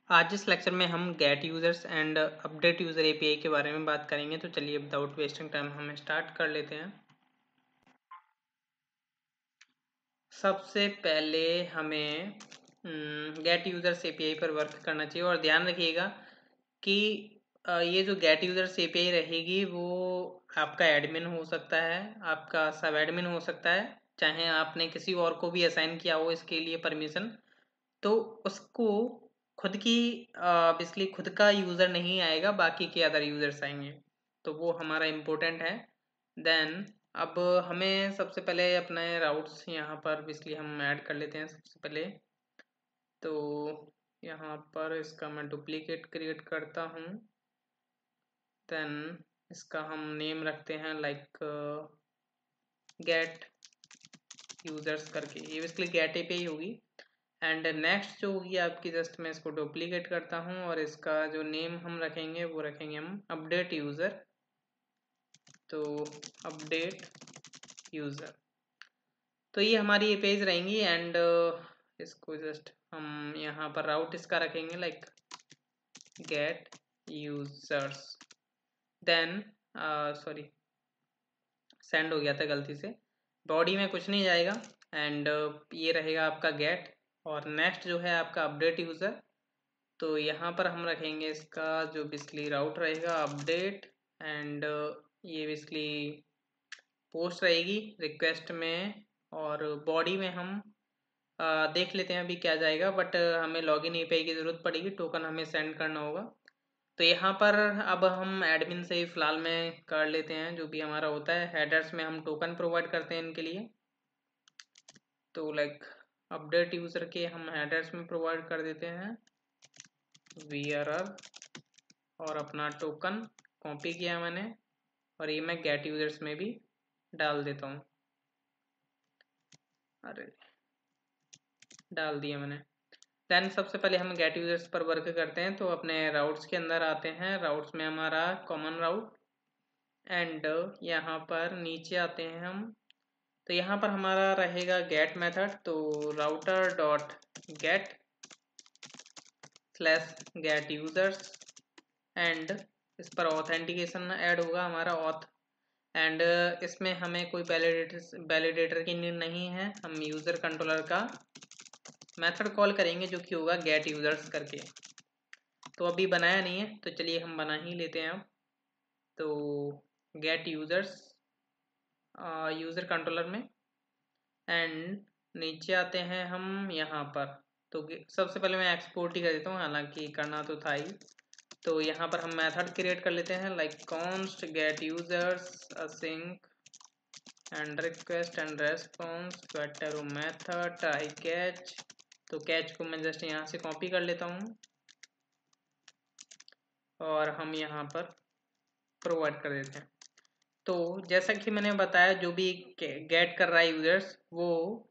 आज इस लेक्चर में हम get users and update user API के बारे में बात करेंगे। तो चलिए विदाउट वेस्टिंग टाइम हम स्टार्ट कर लेते हैं। सबसे पहले हमें गेट यूजर्स एपीआई पर वर्क करना चाहिए और ध्यान रखिएगा कि ये जो गेट यूजर्स एपीआई रहेगी वो आपका एडमिन हो सकता है, आपका सब एडमिन हो सकता है, चाहे आपने किसी और को भी असाइन किया हो इसके लिए परमिशन, तो उसको खुद की बेसिकली खुद का यूज़र नहीं आएगा, बाकी के अदर यूज़र्स आएंगे। तो वो हमारा इम्पोर्टेंट है। देन अब हमें सबसे पहले अपने राउट्स यहाँ पर बेसिकली हम ऐड कर लेते हैं सबसे पहले। तो यहाँ पर इसका मैं डुप्लीकेट क्रिएट करता हूँ। देन इसका हम नेम रखते हैं लाइक गेट यूज़र्स करके, ये बेसिकली गेट एपीआई होगी। एंड नेक्स्ट जो होगी आपकी, जस्ट मैं इसको डुप्लीकेट करता हूँ और इसका जो नेम हम रखेंगे वो रखेंगे हम अपडेट यूज़र। तो अपडेट यूज़र, तो ये हमारी एपीआईज रहेंगी। एंड इसको जस्ट हम यहाँ पर राउट इसका रखेंगे like get users. Then sorry, send हो गया था गलती से, बॉडी में कुछ नहीं जाएगा। एंड ये रहेगा आपका गेट। और नेक्स्ट जो है आपका अपडेट यूज़र, तो यहाँ पर हम रखेंगे इसका जो बेसिकली राउट रहेगा अपडेट। एंड ये बेसिकली पोस्ट रहेगी रिक्वेस्ट में, और बॉडी में हम देख लेते हैं अभी क्या जाएगा, बट हमें लॉगिन एपीआई की ज़रूरत पड़ेगी, टोकन हमें सेंड करना होगा। तो यहाँ पर अब हम एडमिन से ही फ़िलहाल में कर लेते हैं जो भी हमारा होता है। हेडर्स में हम टोकन प्रोवाइड करते हैं इनके लिए, तो लाइक अपडेट यूज़र के हम हेडर्स में प्रोवाइड कर देते हैं वीआरआर, और अपना टोकन कॉपी किया मैंने और ये मैं गेट यूजर्स में भी डाल देता हूँ। अरे डाल दिया मैंने। देन सबसे पहले हम गेट यूजर्स पर वर्क करते हैं। तो अपने राउट्स के अंदर आते हैं, राउट्स में हमारा कॉमन राउट। एंड यहाँ पर नीचे आते हैं हम, तो यहाँ पर हमारा रहेगा गेट मेथड। तो router dot get slash get users, and इस पर ऑथेंटिकेशन ऐड होगा हमारा ऑथ। एंड इसमें हमें कोई वैलिडेटर की नीड नहीं है, हम यूज़र कंट्रोलर का मेथड कॉल करेंगे जो कि होगा गेट यूज़र्स करके। तो अभी बनाया नहीं है, तो चलिए हम बना ही लेते हैं अब। तो गेट यूज़र्स यूज़र कंट्रोलर में, एंड नीचे आते हैं हम यहाँ पर। तो सबसे पहले मैं एक्सपोर्ट ही कर देता हूँ, हालांकि करना तो था ही। तो यहाँ पर हम मेथड क्रिएट कर लेते हैं like const get users async and request and response twitter method try catch. तो कैच को मैं जस्ट यहाँ से कॉपी कर लेता हूँ और हम यहाँ पर प्रोवाइड कर देते हैं। तो जैसा कि मैंने बताया, जो भी गेट कर रहा है यूजर्स वो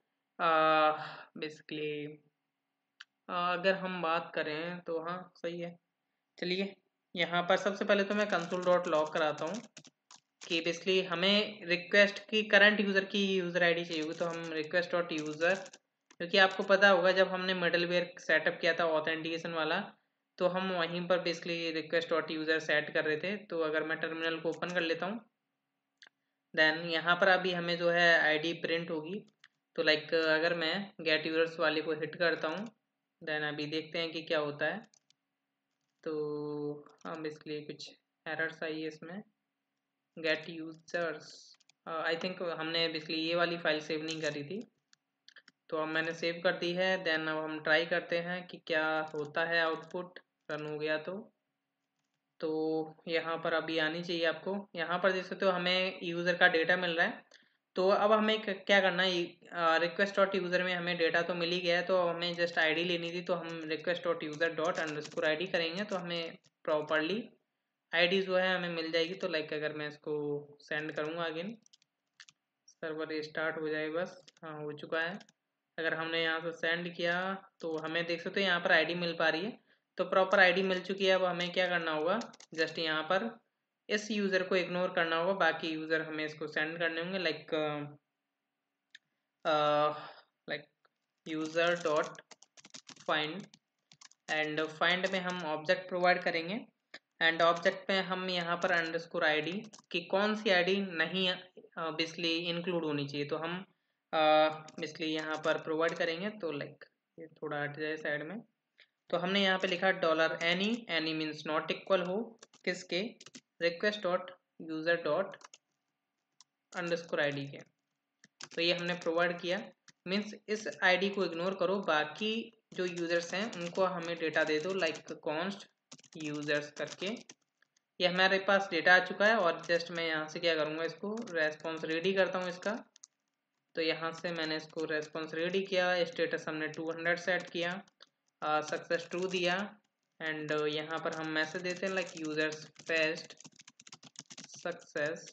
बेसिकली अगर हम बात करें तो हाँ सही है। चलिए यहाँ पर सबसे पहले तो मैं कंसोल डॉट लॉग कराता हूँ कि बेसिकली हमें रिक्वेस्ट की करंट यूज़र की यूज़र आईडी चाहिए होगी। तो हम रिक्वेस्ट डॉट यूज़र, क्योंकि आपको पता होगा जब हमने मिडलवेयर सेटअप किया था ऑथेंटिकेशन वाला, तो हम वहीं पर basically request dot user set कर रहे थे। तो अगर मैं टर्मिनल को ओपन कर लेता हूँ, देन यहाँ पर अभी हमें जो है आईडी प्रिंट होगी। तो लाइक अगर मैं गेट यूज़र्स वाले को हिट करता हूँ, देन अभी देखते हैं कि क्या होता है। तो हम बेसिकली कुछ एरर्स आई है इसमें, गेट यूजर्स आई थिंक हमने बेसिकली ये वाली फाइल सेव नहीं करी थी, तो अब मैंने सेव कर दी है। देन अब हम ट्राई करते हैं कि क्या होता है, आउटपुट रन हो गया तो यहाँ पर अभी आनी चाहिए आपको। यहाँ पर देख सकते हो हमें यूज़र का डेटा मिल रहा है। तो अब हमें क्या करना है, रिक्वेस्ट डॉट यूज़र में हमें डेटा तो मिल ही गया है, तो हमें जस्ट आईडी लेनी थी। तो हम request dot user dot underscore ID करेंगे तो हमें प्रॉपरली आईडी जो है हमें मिल जाएगी। तो लाइक अगर मैं इसको सेंड करूँगा अगेन, सर्वर स्टार्ट हो जाए बस। हाँ हो चुका है। अगर हमने यहाँ से सेंड किया तो हमें देख सकते हो यहाँ पर आईडी मिल पा रही है। तो प्रॉपर आईडी मिल चुकी है। अब हमें क्या करना होगा, जस्ट यहाँ पर इस यूज़र को इग्नोर करना होगा, बाकी यूज़र हमें इसको सेंड करने होंगे like like user dot find and find में हम ऑब्जेक्ट प्रोवाइड करेंगे एंड ऑब्जेक्ट में हम यहाँ पर अंडरस्कोर आईडी कि कौन सी आईडी नहीं बेसिकली इंक्लूड होनी चाहिए, तो हम बेसिकली यहाँ पर प्रोवाइड करेंगे। तो लाइक ये थोड़ा हट जाए साइड में, तो हमने यहाँ पे लिखा $any मीन्स नॉट इक्वल हो किसके, request dot user dot underscore ID के। तो ये हमने प्रोवाइड किया, मीन्स इस आईडी को इग्नोर करो, बाकी जो यूजर्स हैं उनको हमें डेटा दे दो, लाइक कॉन्स्ट यूजर्स करके। ये हमारे पास डेटा आ चुका है और जस्ट मैं यहाँ से क्या करूँगा, इसको रेस्पॉन्स रेडी करता हूँ इसका। तो यहाँ से मैंने इसको रेस्पॉन्स रेडी किया, स्टेटस हमने 200 सेट किया, सक्सेस ट्रू दिया एंड यहाँ पर हम मैसेज देते हैं like users fetched success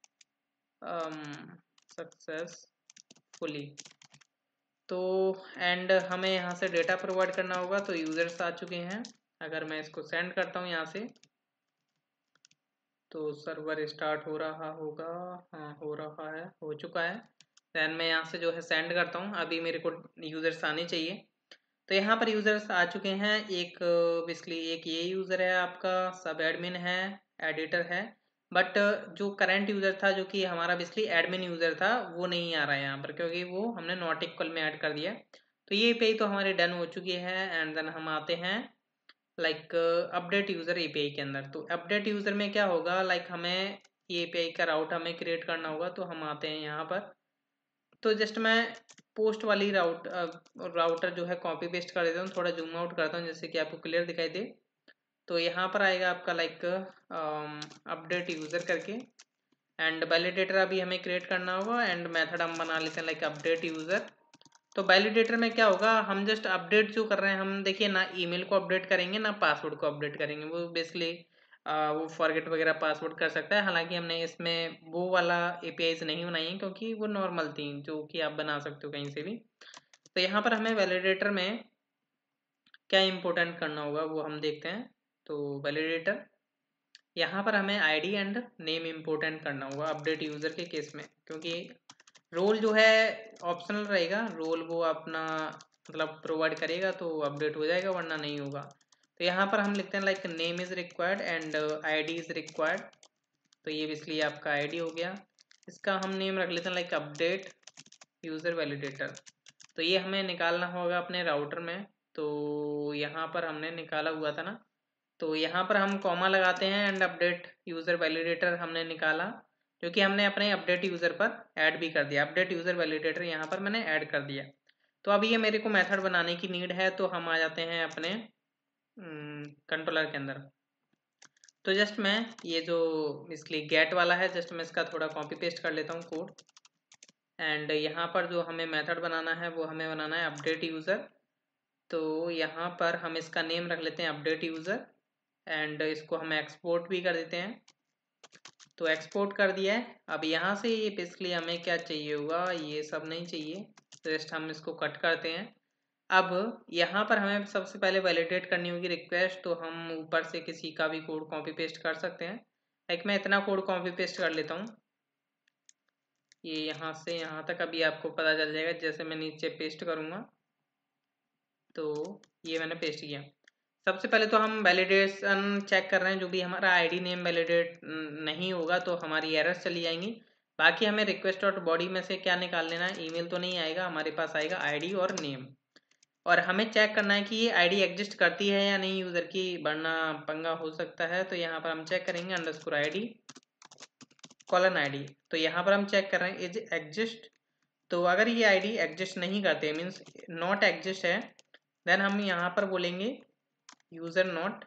successfully. तो एंड हमें यहाँ से डेटा प्रोवाइड करना होगा, तो यूजर्स आ चुके हैं। अगर मैं इसको सेंड करता हूँ यहाँ से, तो सर्वर स्टार्ट हो रहा होगा, हाँ हो रहा है, हो चुका है। देन मैं यहाँ से जो है सेंड करता हूँ, अभी मेरे को यूजर्स आने चाहिए। तो यहाँ पर यूजर्स आ चुके हैं, एक बेसिकली एक ये यूज़र है आपका, सब एडमिन है, एडिटर है, बट जो करंट यूज़र था जो कि हमारा बेसिकली एडमिन यूज़र था वो नहीं आ रहा है यहाँ पर, क्योंकि वो हमने नॉट इक्वल में ऐड कर दिया। तो ये एपीआई तो हमारी डन हो चुकी है एंड देन हम आते हैं लाइक अपडेट यूज़र एपीआई के अंदर। तो अपडेट यूज़र में क्या होगा, लाइक हमें ये एपीआई का राउट हमें क्रिएट करना होगा। तो हम आते हैं यहाँ पर, तो जस्ट मैं पोस्ट वाली राउटर जो है कॉपी पेस्ट कर देता हूँ, थोड़ा जूम आउट करता हूँ जैसे कि आपको क्लियर दिखाई दे। तो यहाँ पर आएगा आपका लाइक अपडेट यूज़र करके एंड वैलिडेटर अभी हमें क्रिएट करना होगा एंड मेथड हम बना लेते हैं लाइक अपडेट यूज़र। तो वैलिडेटर में क्या होगा, हम जस्ट अपडेट जो कर रहे हैं, हम देखिए ना ईमेल को अपडेट करेंगे ना पासवर्ड को अपडेट करेंगे, वो बेसिकली वो फॉरगेट वगैरह पासवर्ड कर सकता है। हालांकि हमने इसमें वो वाला एपीआईज नहीं बनाई है क्योंकि वो नॉर्मल थी जो कि आप बना सकते हो कहीं से भी। तो यहाँ पर हमें वैलिडेटर में क्या इंपॉर्टेंट करना होगा वो हम देखते हैं। तो वैलिडेटर यहाँ पर हमें आईडी एंड नेम इंपॉर्टेंट करना होगा अपडेट यूज़र के केस में, क्योंकि रोल जो है ऑप्शनल रहेगा, रोल वो अपना मतलब प्रोवाइड करेगा तो अपडेट हो जाएगा वरना नहीं होगा। तो यहाँ पर हम लिखते हैं like name is required and ID is required. तो ये इसलिए आपका आईडी हो गया, इसका हम नेम रख लेते हैं लाइक अपडेट यूज़र वैलिडेटर। तो ये हमें निकालना होगा अपने राउटर में, तो यहाँ पर हमने निकाला हुआ था ना, तो यहाँ पर हम कॉमा लगाते हैं एंड अपडेट यूज़र वैलिडेटर हमने निकाला, क्योंकि हमने अपने अपडेट यूज़र पर ऐड भी कर दिया, अपडेट यूज़र वैलिडेटर यहाँ पर मैंने ऐड कर दिया। तो अभी ये मेरे को मेथड बनाने की नीड है, तो हम आ जाते हैं अपने कंट्रोलर के अंदर। तो जस्ट मैं ये जो इसलिए गेट वाला है, जस्ट मैं इसका थोड़ा कॉपी पेस्ट कर लेता हूँ कोड एंड यहाँ पर जो हमें मेथड बनाना है वो हमें बनाना है अपडेट यूज़र। तो यहाँ पर हम इसका नेम रख लेते हैं अपडेट यूज़र एंड इसको हम एक्सपोर्ट भी कर देते हैं। तो एक्सपोर्ट कर दिया है। अब यहाँ से ये बेसिकली हमें क्या चाहिए होगा, ये सब नहीं चाहिए, जस्ट हम इसको कट करते हैं। अब यहाँ पर हमें सबसे पहले वैलिडेट करनी होगी रिक्वेस्ट, तो हम ऊपर से किसी का भी कोड कॉपी पेस्ट कर सकते हैं। लाइक मैं इतना कोड कॉपी पेस्ट कर लेता हूँ, ये यहाँ से यहाँ तक अभी आपको पता चल जाएगा जैसे मैं नीचे पेस्ट करूँगा। तो ये मैंने पेस्ट किया। सबसे पहले तो हम वैलिडेशन चेक कर रहे हैं, जो भी हमारा आईडी नेम वैलिडेट नहीं होगा तो हमारी एरर्स चली जाएंगी। बाकी हमें रिक्वेस्ट डॉट बॉडी में से क्या निकाल लेना है, ईमेल तो नहीं आएगा, हमारे पास आएगा आईडी और नेम। और हमें चेक करना है कि ये आईडी एग्जिस्ट करती है या नहीं, यूज़र की वरना पंगा हो सकता है। तो यहाँ पर हम चेक करेंगे अंडरस्कोर आईडी कॉलन आईडी। तो यहाँ पर हम चेक कर रहे हैं इज एग्जिस्ट। तो अगर ये आईडी एग्जिस्ट नहीं करते मीन्स नॉट एग्जिस्ट है, देन हम यहाँ पर बोलेंगे user not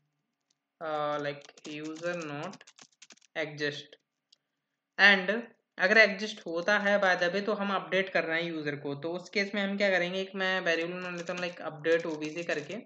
like user not exist. And अगर एग्जिस्ट होता है बाय द वे तो हम अपडेट कर रहे हैं यूज़र को, तो उस केस में हम क्या करेंगे, एक मैं वेरिएबल मान लेता हूँ लाइक अपडेट ओबीसी करके,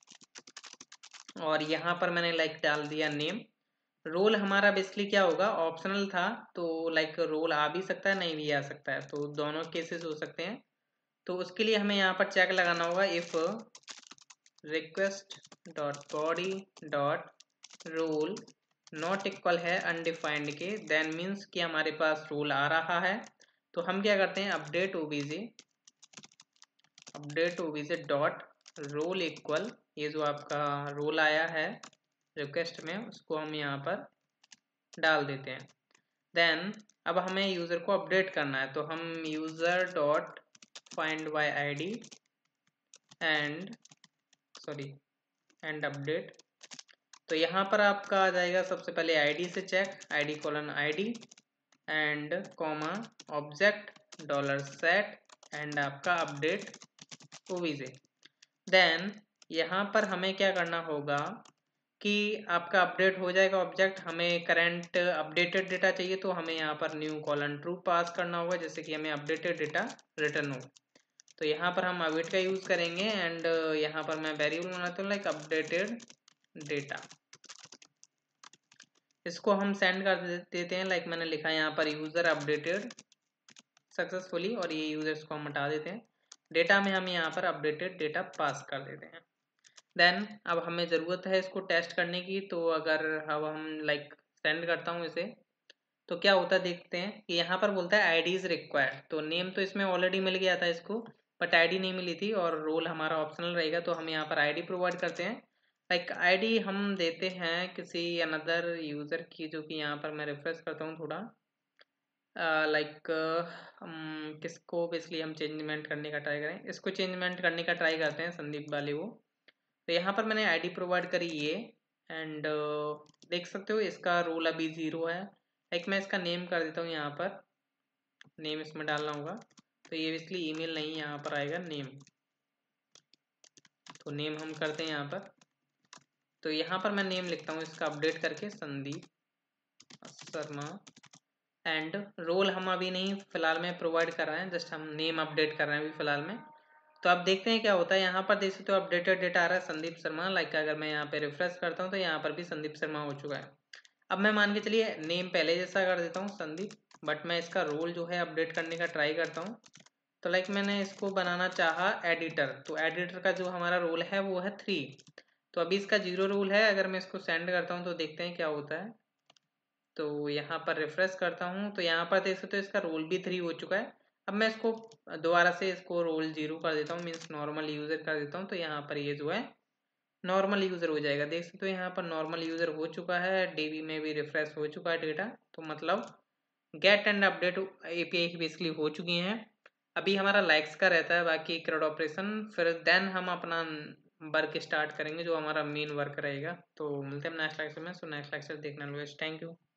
और यहाँ पर मैंने लाइक डाल दिया नेम। रोल हमारा बेसिकली क्या होगा, ऑप्शनल था, तो लाइक रोल आ भी सकता है नहीं भी आ सकता है, तो दोनों केसेस हो सकते हैं। तो उसके लिए हमें यहाँ पर चेक लगाना होगा if request dot body dot role not equal है अनडिफाइंड के, देन मीन्स कि हमारे पास रोल आ रहा है। तो हम क्या करते हैं update OBJ dot role equal ये जो आपका रोल आया है रिक्वेस्ट में उसको हम यहाँ पर डाल देते हैं। देन अब हमें यूज़र को अपडेट करना है, तो हम user dot find by ID and update. तो यहाँ पर आपका आ जाएगा सबसे पहले आईडी से check, ID colon ID and comma object dollar set and आपका अपडेट ओवीजे। देन यहाँ पर हमें क्या करना होगा कि आपका अपडेट हो जाएगा ऑब्जेक्ट, हमें करंट अपडेटेड डेटा चाहिए तो हमें यहाँ पर न्यू कॉलन ट्रू पास करना होगा, जैसे कि हमें अपडेटेड डेटा रिटर्न हो। तो यहाँ पर हम अवेट का यूज़ करेंगे एंड यहाँ पर मैं वेरिएबल बनाता हूँ लाइक अपडेटेड डेटा। इसको हम सेंड कर देते हैं, लाइक मैंने लिखा है यहाँ पर यूज़र अपडेटेड सक्सेसफुली, और ये यूज़र्स को हम हटा देते हैं। डेटा में हम यहाँ पर अपडेटेड डेटा पास कर देते हैं। देन अब हमें ज़रूरत है इसको टेस्ट करने की, तो अगर अब हम लाइक सेंड करता हूँ इसे तो क्या होता है देखते हैं कि यहाँ पर बोलता है आईडी इज़ रिक्वायर्ड। तो नेम तो इसमें ऑलरेडी मिल गया था इसको, बट आईडी नहीं मिली थी और रोल हमारा ऑप्शनल रहेगा, तो हम यहाँ पर आईडी प्रोवाइड करते हैं। लाइक आईडी हम देते हैं किसी अनदर यूज़र की, जो कि यहाँ पर मैं रिफ्रेश करता हूँ थोड़ा, लाइक हम किसको बेसिकली हम चेंजमेंट करने का ट्राई करें, इसको चेंजमेंट करने का ट्राई करते हैं, संदीप वाले वो। तो यहाँ पर मैंने आईडी प्रोवाइड करी ये एंड देख सकते हो इसका रोल अभी 0 है। लाइक मैं इसका नेम कर देता हूँ, यहाँ पर नेम इसमें डालना होगा, तो ये बेसिकली ईमेल नहीं यहाँ पर आएगा नेम, तो नेम हम करते हैं यहाँ पर। तो यहाँ पर मैं नेम लिखता हूँ इसका अपडेट करके संदीप शर्मा एंड रोल हम अभी नहीं फिलहाल में प्रोवाइड कर रहे हैं, जस्ट हम नेम अपडेट कर रहे हैं अभी फिलहाल में। तो आप देखते हैं क्या होता है, यहाँ पर देख सकते हो अपडेटेड डेटा आ रहा है संदीप शर्मा। लाइक अगर मैं यहाँ पे रिफ्रेश करता हूँ तो यहाँ पर भी संदीप शर्मा हो चुका है। अब मैं मान के चलिए नेम पहले जैसा कर देता हूँ संदीप, बट मैं इसका रोल जो है अपडेट करने का ट्राई करता हूँ। तो लाइक मैंने इसको बनाना चाहा एडिटर, तो एडिटर का जो हमारा रोल है वो है 3, तो अभी इसका 0 रोल है। अगर मैं इसको सेंड करता हूँ तो देखते हैं क्या होता है। तो यहाँ पर रिफ्रेश करता हूँ तो यहाँ पर देख सकते हो इसका रोल भी 3 हो चुका है। अब मैं इसको दोबारा से इसको रोल 0 कर देता हूँ, मीन्स नॉर्मल यूज़र कर देता हूँ, तो यहाँ पर ये जो है नॉर्मल यूज़र हो जाएगा। देख सकते हो यहाँ पर नॉर्मल यूज़र हो चुका है, डीबी में भी रिफ्रेश हो चुका है डेटा। तो मतलब get and update API basically हो चुकी हैं। अभी हमारा लाइक्स का रहता है बाकी CRUD ऑपरेशन, फिर देन हम अपना वर्क स्टार्ट करेंगे जो हमारा मेन वर्क रहेगा। तो मिलते हैं नेक्स्ट लेक्चर में। सो नेक्स्ट लेक्चर देखने लो, थैंक यू।